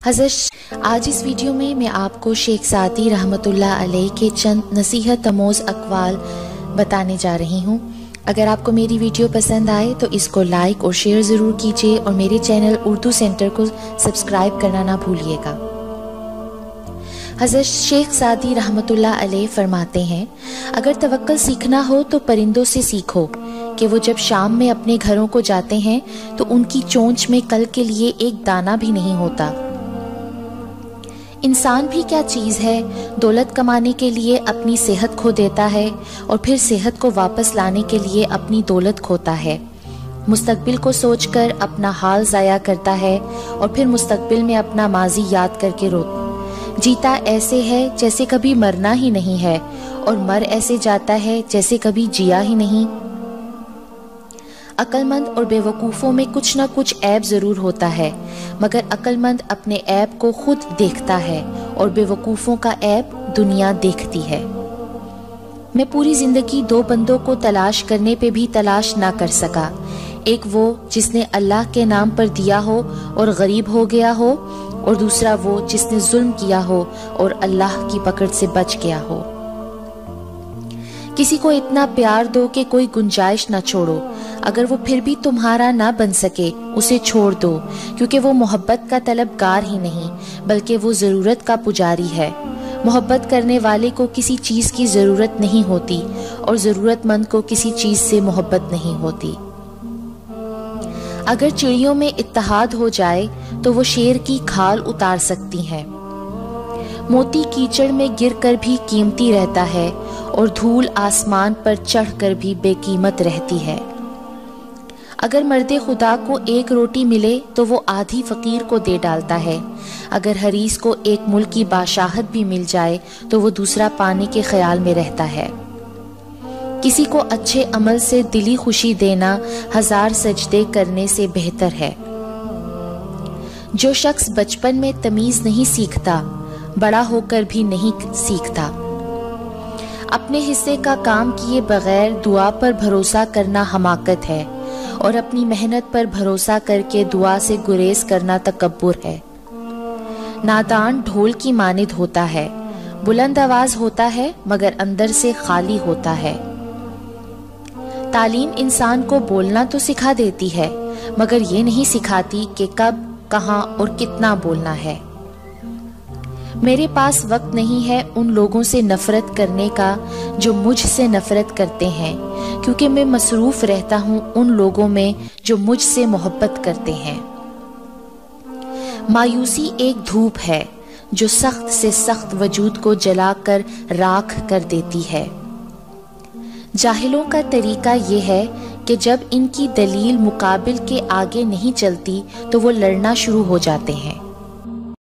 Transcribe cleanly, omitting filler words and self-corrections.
حضرت آج اس ویڈیو میں میں آپ کو شیخ سعدی رحمۃ اللہ علیہ کے چند نصیحت آموز اقوال بتانے جا رہی ہوں۔ اگر آپ کو میری ویڈیو پسند آئے تو اس کو لائک اور شیئر ضرور کیجیے اور میرے چینل اردو سینٹر کو سبسکرائب کرنا نہ بھولیے گا۔ حضرت شیخ سعدی رحمۃ اللہ علیہ فرماتے ہیں، اگر توکل سیکھنا ہو تو پرندوں سے سیکھو کہ وہ جب شام میں اپنے گھروں کو جاتے ہیں تو ان کی چونچ میں کل کے لیے ایک دانہ بھی نہیں ہوتا۔ انسان بھی کیا چیز ہے، دولت کمانے کے لیے اپنی صحت کھو دیتا ہے اور پھر صحت کو واپس لانے کے لیے اپنی دولت کھوتا ہے، مستقبل کو سوچ کر اپنا حال ضائع کرتا ہے اور پھر مستقبل میں اپنا ماضی یاد کر کے روتا۔ جیتا ایسے ہے جیسے کبھی مرنا ہی نہیں ہے اور مر ایسے جاتا ہے جیسے کبھی جیا ہی نہیں۔ عقل مند اور بے وقوفوں میں کچھ نہ کچھ عیب ضرور ہوتا ہے، مگر عقل مند اپنے عیب کو خود دیکھتا ہے اور بے وقوفوں کا عیب دنیا دیکھتی ہے۔ میں پوری زندگی دو بندوں کو تلاش کرنے پہ بھی تلاش نہ کر سکا، ایک وہ جس نے اللہ کے نام پر دیا ہو اور غریب ہو گیا ہو، اور دوسرا وہ جس نے ظلم کیا ہو اور اللہ کی پکڑ سے بچ گیا ہو۔ کسی کو اتنا پیار دو کہ کوئی گنجائش نہ چھوڑو، اگر وہ پھر بھی تمہارا نہ بن سکے اسے چھوڑ دو، کیونکہ وہ محبت کا طلبگار ہی نہیں بلکہ وہ ضرورت کا پجاری ہے۔ محبت کرنے والے کو کسی چیز کی ضرورت نہیں ہوتی اور ضرورت مند کو کسی چیز سے محبت نہیں ہوتی۔ اگر چڑیوں میں اتحاد ہو جائے تو وہ شیر کی کھال اتار سکتی ہیں۔ موتی کیچڑ میں گر کر بھی قیمتی رہتا ہے اور دھول آسمان پر چڑھ کر بھی بے قیمت رہتی ہے۔ اگر مرد خدا کو ایک روٹی ملے تو وہ آدھی فقیر کو دے ڈالتا ہے، اگر حریص کو ایک ملک کی بادشاہت بھی مل جائے تو وہ دوسرا پانے کے خیال میں رہتا ہے۔ کسی کو اچھے عمل سے دلی خوشی دینا 1000 سجدے کرنے سے بہتر ہے۔ جو شخص بچپن میں تمیز نہیں سیکھتا بڑا ہو کر بھی نہیں سیکھتا۔ اپنے حصے کا کام کیے بغیر دعا پر بھروسہ کرنا حماقت ہے اور اپنی محنت پر بھروسہ کر کے دعا سے گریز کرنا تکبر ہے۔ نادان ڈھول کی مانند ہوتا ہے، بلند آواز ہوتا ہے مگر اندر سے خالی ہوتا ہے۔ تعلیم انسان کو بولنا تو سکھا دیتی ہے مگر یہ نہیں سکھاتی کہ کب، کہاں اور کتنا بولنا ہے۔ میرے پاس وقت نہیں ہے ان لوگوں سے نفرت کرنے کا جو مجھ سے نفرت کرتے ہیں، کیونکہ میں مصروف رہتا ہوں ان لوگوں میں جو مجھ سے محبت کرتے ہیں۔ مایوسی ایک دھوپ ہے جو سخت سے سخت وجود کو جلا کر راکھ کر دیتی ہے۔ جاہلوں کا طریقہ یہ ہے کہ جب ان کی دلیل مقابل کے آگے نہیں چلتی تو وہ لڑنا شروع ہو جاتے ہیں۔